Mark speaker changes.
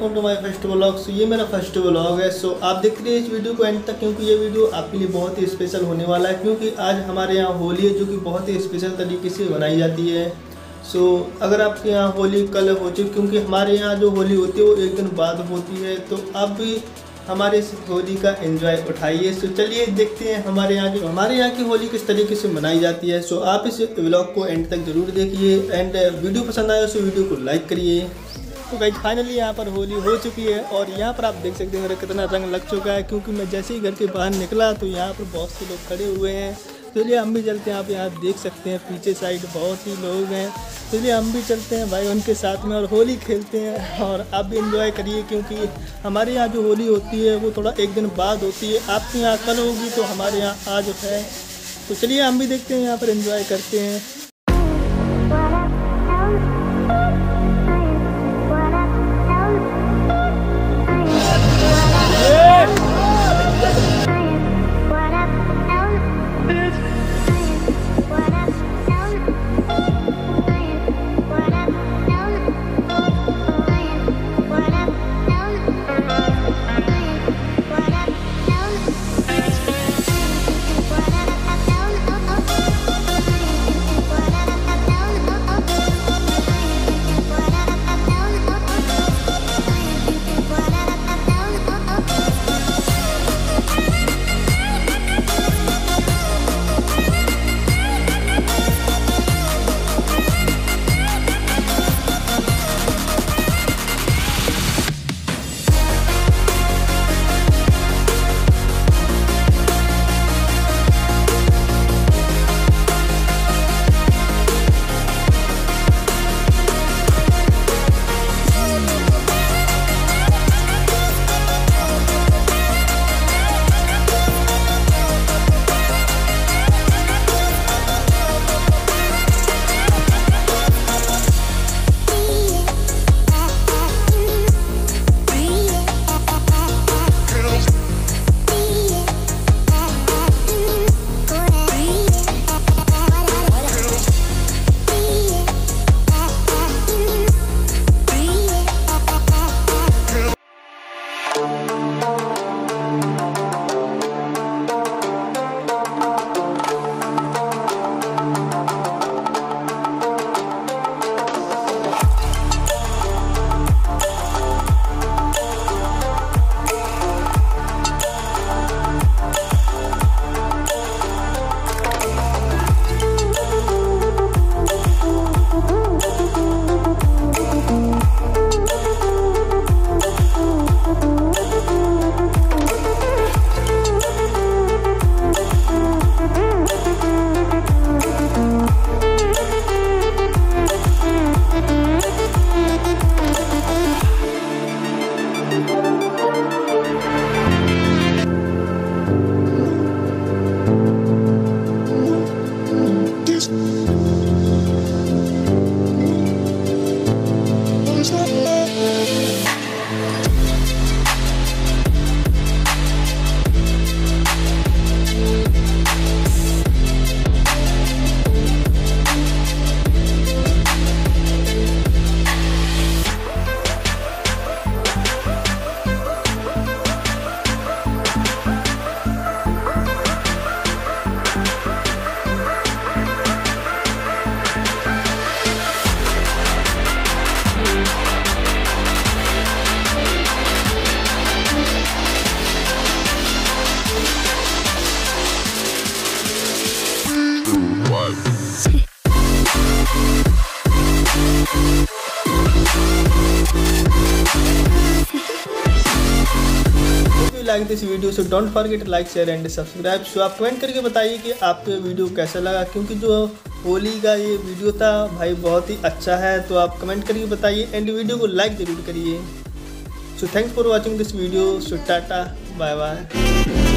Speaker 1: Welcome to my first vlog. So ये मेरा first vlog है। सो आप देख रहे हैं इस वीडियो को एंड तक, क्योंकि ये वीडियो आपके लिए बहुत ही स्पेशल होने वाला है। क्योंकि आज हमारे यहाँ होली है, जो कि बहुत ही स्पेशल तरीके से मनाई जाती है। सो अगर आपके यहाँ होली कल हो चुकी, क्योंकि हमारे यहाँ जो होली होती है वो एक दिन बाद होती है, तो आप भी हमारे इस होली का एंजॉय उठाइए। सो चलिए देखते हैं हमारे यहाँ की होली किस तरीके से मनाई जाती है। सो आप इस व्लॉग को एंड तक ज़रूर देखिए एंड वीडियो पसंद आए तो वीडियो को लाइक करिए। तो गाइस फाइनली यहाँ पर होली हो चुकी है और यहाँ पर आप देख सकते हैं मेरा कितना रंग लग चुका है। क्योंकि मैं जैसे ही घर के बाहर निकला तो यहाँ पर बहुत से लोग खड़े हुए हैं। चलिए हम भी चलते हैं। आप यहाँ देख सकते हैं पीछे साइड बहुत ही लोग हैं। चलिए हम भी चलते हैं भाई उनके साथ में और होली खेलते हैं और आप भी एंजॉय करिए। क्योंकि हमारे यहाँ जो होली होती है वो थोड़ा एक दिन बाद होती है। आपके यहाँ कल होगी तो हमारे यहाँ आज है। तो चलिए हम भी देखते हैं, यहाँ पर एंजॉय करते हैं। Like this video so don't forget like share and subscribe. So आप कमेंट करके बताइए कि आपको ये वीडियो कैसा लगा। क्योंकि जो होली का ये वीडियो था भाई बहुत ही अच्छा है, तो आप कमेंट करके बताइए एंड वीडियो को लाइक ज़रूर करिए। So thanks for watching this video. So tata bye bye.